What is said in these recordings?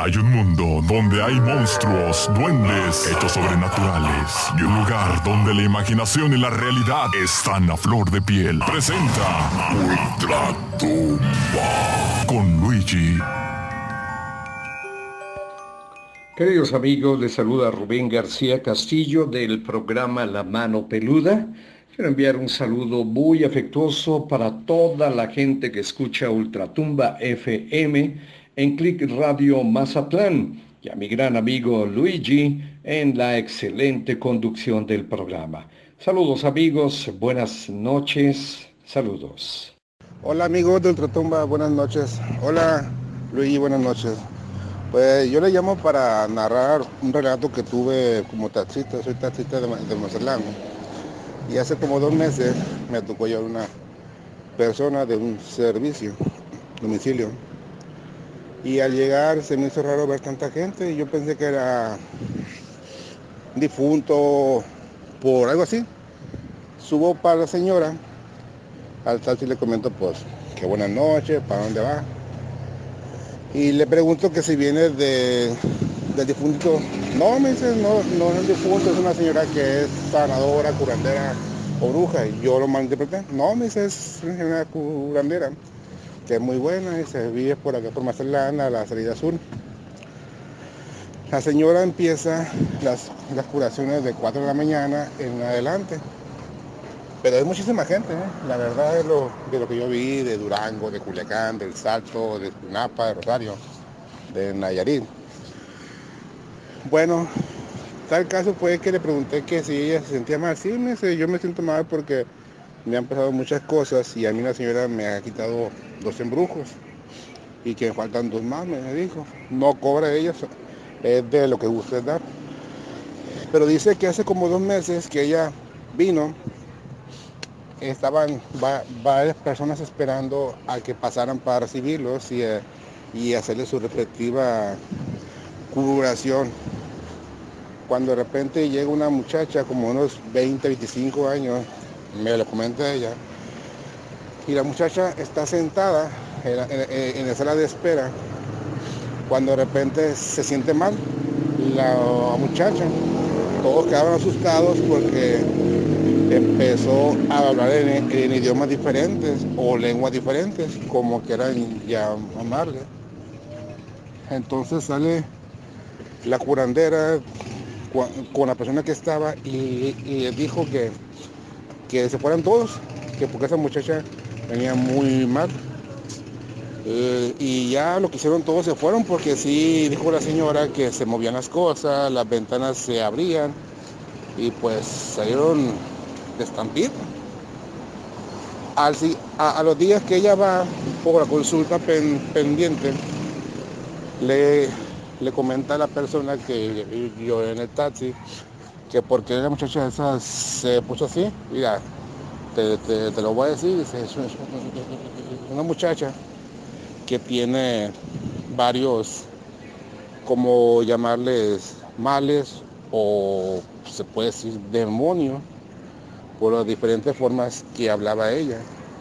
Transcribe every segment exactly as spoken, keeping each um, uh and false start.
Hay un mundo donde hay monstruos, duendes, hechos sobrenaturales y un lugar donde la imaginación y la realidad están a flor de piel. Presenta Ultratumba con Luigi. Queridos amigos, les saluda Rubén García Castillo del programa La Mano Peluda. Quiero enviar un saludo muy afectuoso para toda la gente que escucha Ultratumba F M en Click Radio Mazatlán y a mi gran amigo Luigi en la excelente conducción del programa. Saludos amigos, buenas noches, saludos. Hola amigos de Ultratumba, buenas noches. Hola Luigi, buenas noches. Pues yo le llamo para narrar un relato que tuve como taxista, soy taxista de, de Mazatlán. Y hace como dos meses me tocó llevar una persona de un servicio, domicilio. Y al llegar se me hizo raro ver tanta gente y yo pensé que era un difunto por algo así. Subo para la señora, al taxi le comento pues que buenas noches, para dónde va. Y le pregunto que si viene de, del difunto. No, me dice, no, no es el difunto, es una señora que es sanadora, curandera o bruja. Y yo lo malinterpreté. No, me dice, es una curandera, que es muy buena y se vive por acá por Mazatlán, a la salida sur. La señora empieza las, las curaciones de cuatro de la mañana en adelante. Pero hay muchísima gente, ¿eh? La verdad es lo, de lo que yo vi de Durango, de Culiacán, del Salto, de Napa, de Rosario, de Nayarit. Bueno, tal caso fue que le pregunté que si ella se sentía mal. Sí, me dice, yo me siento mal porque me han pasado muchas cosas y a mí la señora me ha quitado dos embrujos y que me faltan dos más, me dijo. No cobra ella, es de lo que guste dar. Pero dice que hace como dos meses que ella vino. Estaban va, varias personas esperando a que pasaran para recibirlos y, eh, y hacerle su respectiva curación. Cuando de repente llega una muchacha como unos veinte, veinticinco años, me lo comenta ella, y la muchacha está sentada en, en, en la sala de espera, cuando de repente se siente mal la muchacha. Todos quedaron asustados porque empezó a hablar en, en idiomas diferentes o lenguas diferentes, como quieran llamarle. Entonces sale la curandera con la persona que estaba y, y dijo que, que se fueran todos, que porque esa muchacha venía muy mal. Eh, y ya lo que hicieron todos se fueron porque sí, dijo la señora que se movían las cosas, las ventanas se abrían y pues salieron de estampida. Al, a, a los días que ella va por la consulta pen, pendiente, le, le comenta a la persona que yo en el taxi que por qué la muchacha esa se puso así. Mira, te, te, te lo voy a decir, es una muchacha que tiene varios, como llamarles, males o se puede decir demonios, por las diferentes formas que hablaba ella.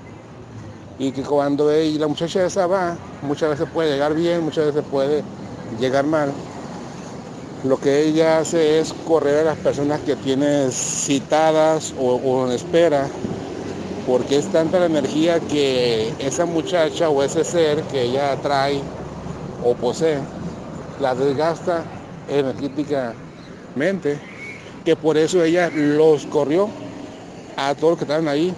Y que cuando ella, la muchacha esa va, muchas veces puede llegar bien, muchas veces puede llegar mal. Lo que ella hace es correr a las personas que tiene citadas o, o en espera, porque es tanta la energía que esa muchacha o ese ser que ella atrae o posee, la desgasta energéticamente, que por eso ella los corrió a todos los que estaban ahí.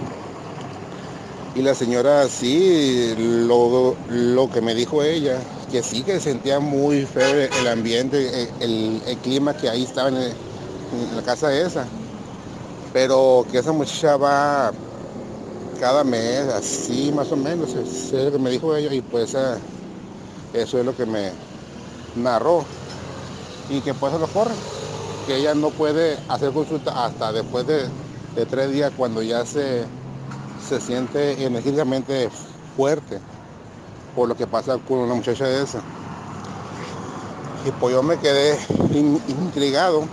Y la señora sí, lo, lo que me dijo ella, que sí que sentía muy feo el ambiente, el, el clima que ahí estaba en, el, en la casa esa, pero que esa muchacha va cada mes, así más o menos, es lo que me dijo ella, y pues eso es lo que me narró, y que pues se lo corre, que ella no puede hacer consulta hasta después de, de tres días cuando ya se, se siente energéticamente fuerte por lo que pasa con una muchacha de esa. Y pues yo me quedé in, intrigado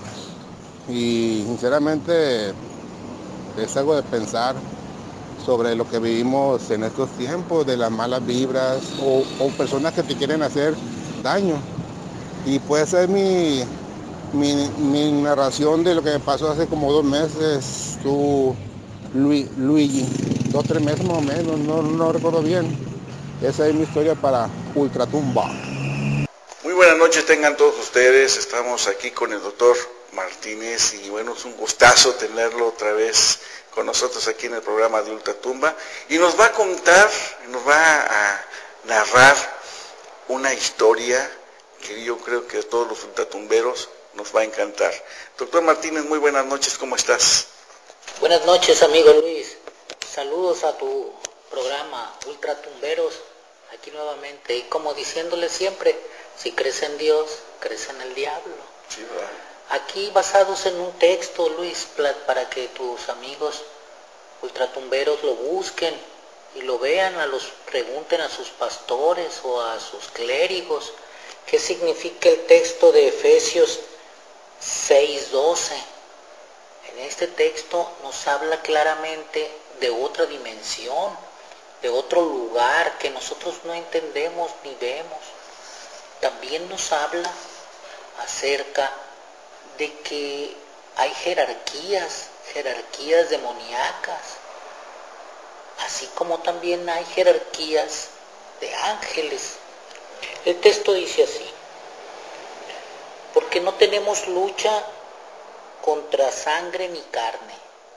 y sinceramente es algo de pensar sobre lo que vivimos en estos tiempos, de las malas vibras o, o personas que te quieren hacer daño. Y puede ser mi, mi, mi narración de lo que me pasó hace como dos meses, tu Luigi, dos, tres meses más o menos, no, no recuerdo bien. Esa es mi historia para Ultratumba. Muy buenas noches tengan todos ustedes, estamos aquí con el doctor Martínez y bueno, es un gustazo tenerlo otra vez con nosotros aquí en el programa de Ultratumba y nos va a contar, nos va a narrar una historia que yo creo que a todos los ultratumberos nos va a encantar. Doctor Martínez, muy buenas noches, ¿cómo estás? Buenas noches, amigo Luis. Saludos a tu programa Ultratumberos, aquí nuevamente, y como diciéndole siempre, si crees en Dios, crees en el diablo. Sí, ¿verdad? Aquí basados en un texto, Luis, para que tus amigos ultratumberos lo busquen y lo vean, a los pregunten a sus pastores o a sus clérigos qué significa el texto de Efesios seis doce. En este texto nos habla claramente de otra dimensión, de otro lugar que nosotros no entendemos ni vemos. También nos habla acerca de que hay jerarquías, jerarquías demoníacas, así como también hay jerarquías de ángeles. El texto dice así: porque no tenemos lucha contra sangre ni carne,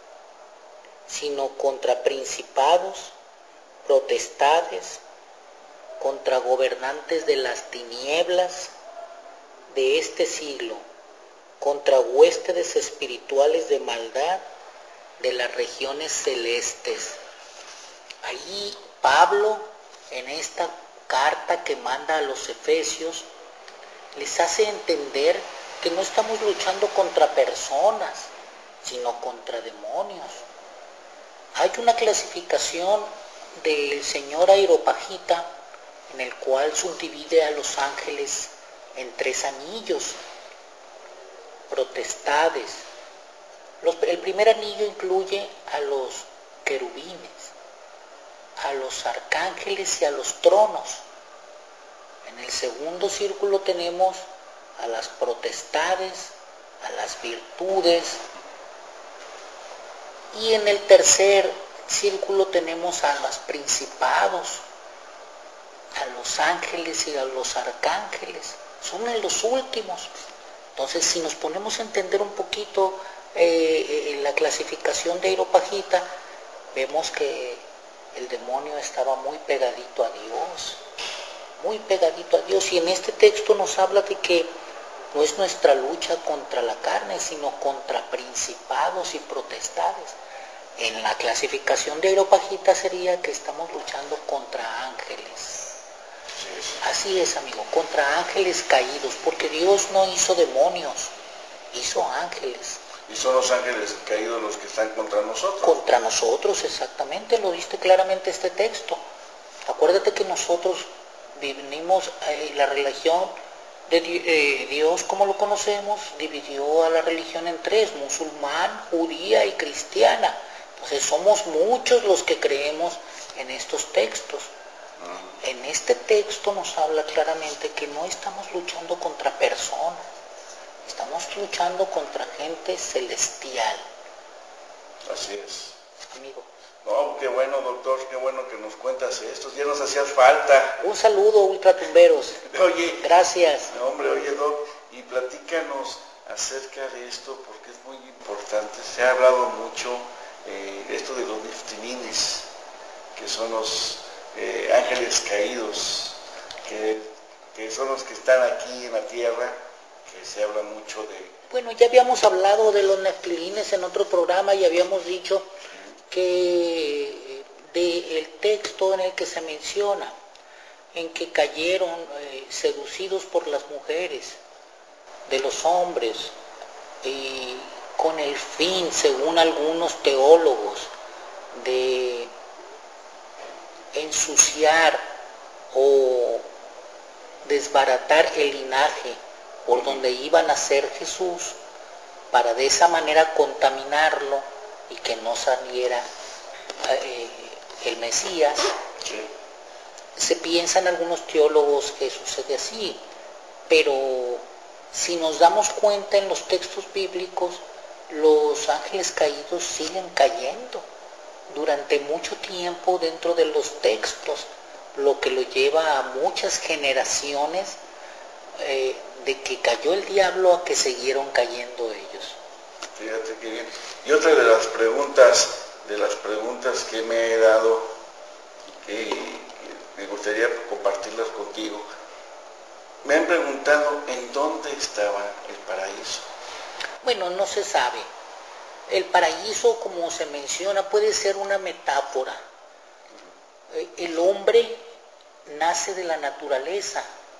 sino contra principados, potestades, contra gobernantes de las tinieblas de este siglo, contra huéspedes espirituales de maldad de las regiones celestes. Ahí Pablo, en esta carta que manda a los efesios, les hace entender que no estamos luchando contra personas, sino contra demonios. Hay una clasificación del señor Areopagita en el cual subdivide a los ángeles en tres anillos, potestades. Los, el primer anillo incluye a los querubines, a los arcángeles y a los tronos. En el segundo círculo tenemos a las potestades, a las virtudes, y en el tercer círculo tenemos a los principados, a los ángeles y a los arcángeles. Son en los últimos. Entonces, si nos ponemos a entender un poquito eh, eh, la clasificación de Areopagita, vemos que el demonio estaba muy pegadito a Dios, muy pegadito a Dios, y en este texto nos habla de que no es nuestra lucha contra la carne, sino contra principados y potestades. En la clasificación de Areopagita sería que estamos luchando contra ángeles. Así es, amigo, contra ángeles caídos, porque Dios no hizo demonios, hizo ángeles. Y son los ángeles caídos los que están contra nosotros. Contra nosotros, exactamente, lo diste claramente este texto. Acuérdate que nosotros venimos, eh, la religión de eh, Dios, como lo conocemos, dividió a la religión en tres: musulmán, judía y cristiana. Entonces somos muchos los que creemos en estos textos. Uh-huh. En este texto nos habla claramente que no estamos luchando contra personas, estamos luchando contra gente celestial. Así es. Amigo. No, qué bueno, doctor, qué bueno que nos cuentas esto, ya nos hacía falta. Un saludo, ultratumberos. Oye. Gracias. No, hombre, oye, doc, y platícanos acerca de esto, porque es muy importante. Se ha hablado mucho eh, esto de los neftilines, que son los eh, ángeles caídos, que, que son los que están aquí en la tierra, que se habla mucho de... Bueno, ya habíamos hablado de los neftilines en otro programa y habíamos dicho que del texto en el que se menciona, en que cayeron eh, seducidos por las mujeres de los hombres, y con el fin, según algunos teólogos, de ensuciar o desbaratar el linaje por donde iba a nacer Jesús, para de esa manera contaminarlo y que no saliera eh, el Mesías. Sí. Se piensan algunos teólogos que sucede así, pero si nos damos cuenta en los textos bíblicos, los ángeles caídos siguen cayendo durante mucho tiempo dentro de los textos, lo que lo lleva a muchas generaciones eh, de que cayó el diablo a que siguieron cayendo ellos. Fíjate qué bien. Y otra de las preguntas, de las preguntas que me he dado, que, que me gustaría compartirlas contigo, me han preguntado en dónde estaba el paraíso. Bueno, no se sabe. El paraíso, como se menciona, puede ser una metáfora. El hombre nace de la naturaleza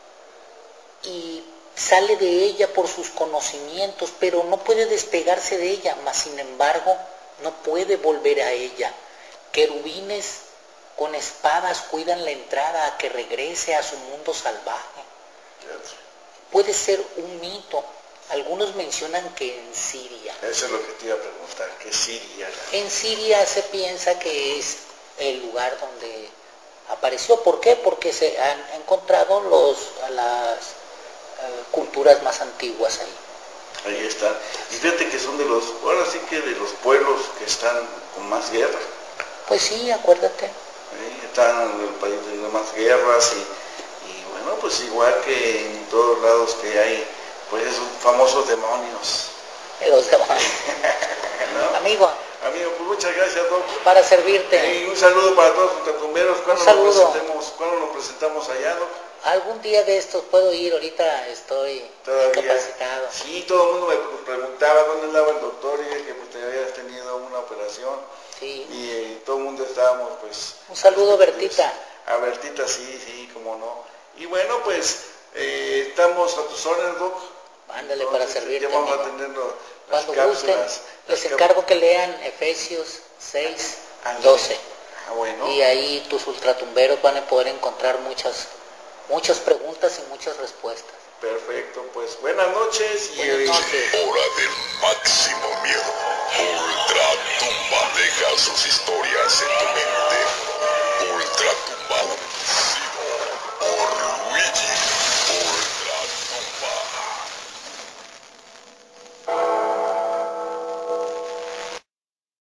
y sale de ella por sus conocimientos, pero no puede despegarse de ella, mas sin embargo no puede volver a ella. Querubines con espadas cuidan la entrada a que regrese a su mundo salvaje. Puede ser un mito. Algunos mencionan que en Siria. Eso es lo que te iba a preguntar, ¿qué Siria? En Siria se piensa que es el lugar donde apareció. ¿Por qué? Porque se han encontrado los, las uh, culturas más antiguas ahí. Ahí están. Y fíjate que son de los, ahora sí que de los pueblos que están con más guerra. Pues sí, acuérdate. ¿Sí? Están en el país de más guerras y, y bueno, pues igual que en todos lados que hay, pues esos famosos demonios. Los demonios. ¿No? Amigo. Amigo, pues muchas gracias, Doc. Para servirte. Y un saludo para todos los tatumberos. ¿Cuándo, un nos presentemos, ¿Cuándo nos presentamos allá, Doc? Algún día de estos puedo ir, ahorita estoy ¿Todavía? capacitado. Sí, todo el mundo me preguntaba dónde andaba el doctor y que pues, te habías tenido una operación. Sí. Y eh, todo el mundo estábamos pues... Un saludo, Bertita. A Bertita, sí, sí, cómo no. Y bueno, pues eh, estamos a tus órdenes, Doc. Ándale. Entonces, para servirte. Ya vamos amigo. a tener las Cuando cápsulas. gusten, las les encargo que lean Efesios seis, doce. Ah, bueno. Y ahí tus ultratumberos van a poder encontrar muchas, muchas preguntas y muchas respuestas. Perfecto, pues buenas noches. Y buenas noches. Hora del máximo miedo. Ultratumba deja sus historias en tu mente.